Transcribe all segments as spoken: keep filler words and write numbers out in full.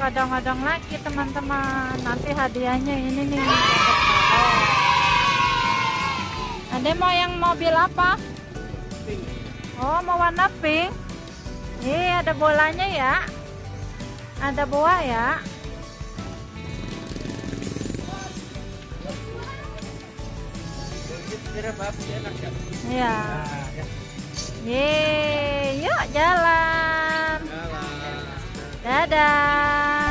odong-odong lagi teman-teman. Nanti hadiahnya ini nih dapat balon. Ade mau yang mobil apa? Oh, mau warna pink. Nih ada bolanya ya, ada boa ya. Iya. Yeay, yuk jalan. Dadah.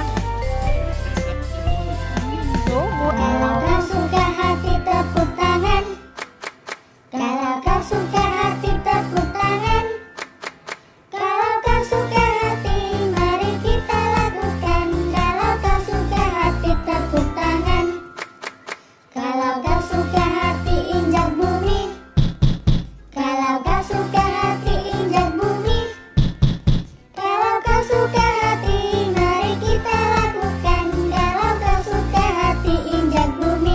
Kalau kau suka hati tepuk tangan. Kalau kau suka hati tepuk tangan. Kalau kau suka hati mari kita lakukan. Kalau kau suka hati tepuk tangan. Kalau kau suka hati injak bumi. Kalau kau suka hati injak bumi. Kalau kau suka hati mari kita lakukan. Kalau kau suka hati injak bumi.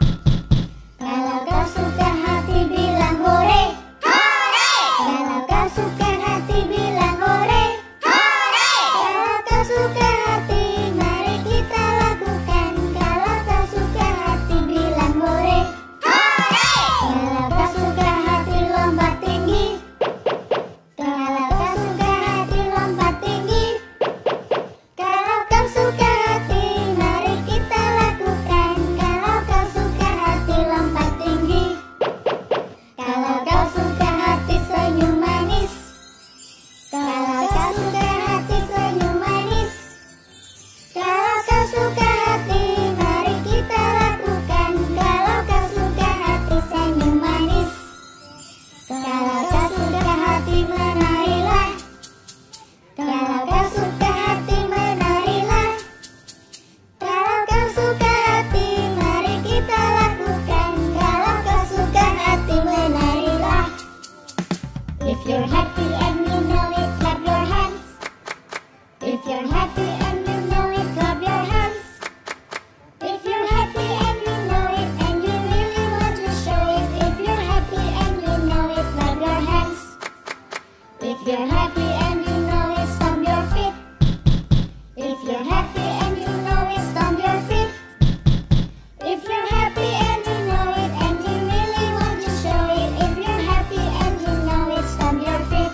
Kalau kau suka hati bilang hore. Hore. Kalau kau suka hati bilang hore. Hore. Kalau kau suka hati mari kita lakukan. Kalau kau suka hati bilang hore. Hore. Kalau kau suka hati lompat tinggi. Kalau kau suka hati lompat tinggi. Kalau kau suka hati mari kita lakukan. Kalau kau suka hati lompat tinggi. Kalau kau suka hati senyum manis. Kalau kau suka hati senyum manis. Kalau kau suka hati mari kita lakukan. Kalau kau suka hati senyum manis. Kalau kau suka hati menarilah. Kalau kau suka hati menarilah. Kalau kau suka hati mari kita lakukan. Kalau kau suka hati menarilah. If you're happy and you know it, clap your hands. If you're happy and you know it, clap your hands. If you're happy and you know it and you really want to show it. If you're happy and you know it, clap your hands. If you're happy and you know it, stomp your feet. If you're happy and you know it, stomp your feet. If you're happy and you know it and you really want to show it. If you're happy and you know it, stomp your feet.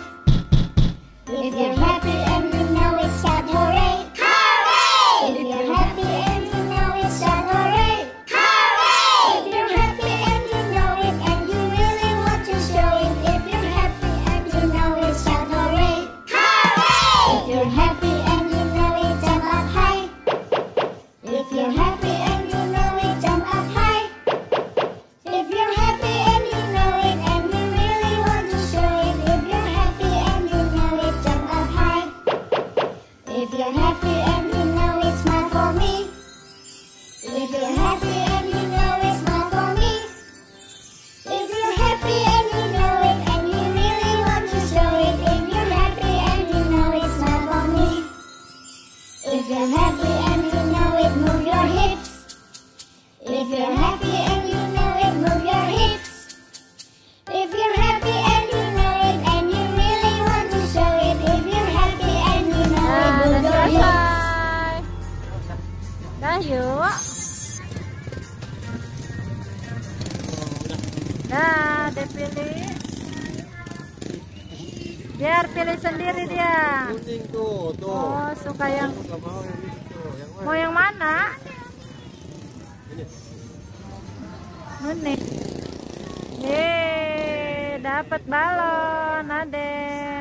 If you're happy and you know it, shout hooray. Hooray! If you're happy and you know it, shout hooray. Hooray! If you're happy and you know it and you really want to show it. If you're happy and you know it, shout hooray. Hooray! If you're happy and you know it, jump up high. If you're happy and you know it, jump up high. If you're happy and you know it and you really want to show it. If you're happy and you know it, jump up high. If you're happy and you know it, smile for me. If you're happy and you know it, smile for me. If you're happy and you know it and you really want to show it. If you're happy and you know it, smile for me. If you're happy and you know it, move your hips. If you're happy and you know it, move your hips. If you're happy and you know it and you really want to show it. If you're happy and you know it, Nah, move udah your hips. selesai. Dah yuk. Dah, dia pilih. Biar pilih sendiri dia. Kuning tuh, tuh. Oh, suka yang Nggak mau yang itu. Yang mana? mau yang mana? Ini. Ini. Yeay, dapat balon, Ade.